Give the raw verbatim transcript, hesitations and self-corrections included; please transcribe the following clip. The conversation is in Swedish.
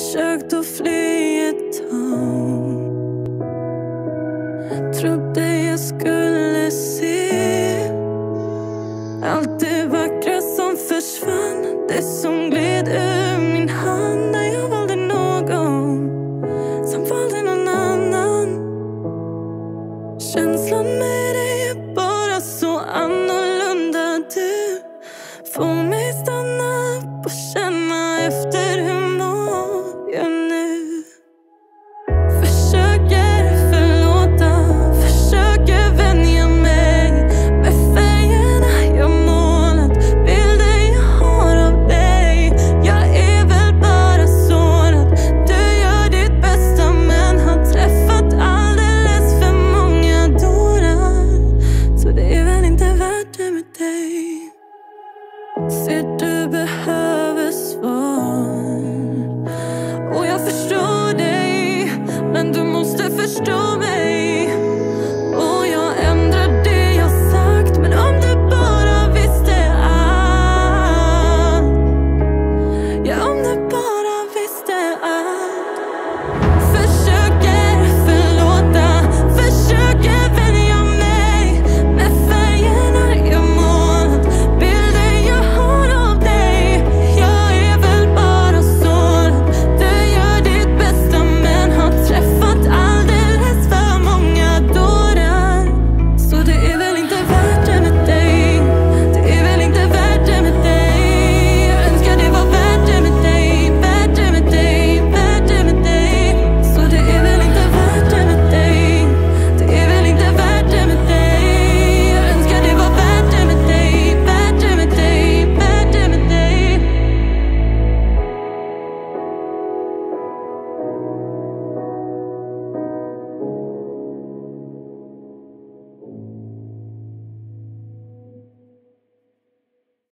försökt att fly ett tag. Trodde jag skulle se allt det vackra som försvann, det som gled ur min hand. Där jag valde någon som valde någon annan. Känslan med dig är bara så annorlunda. Du får mig stanna upp och känna efter.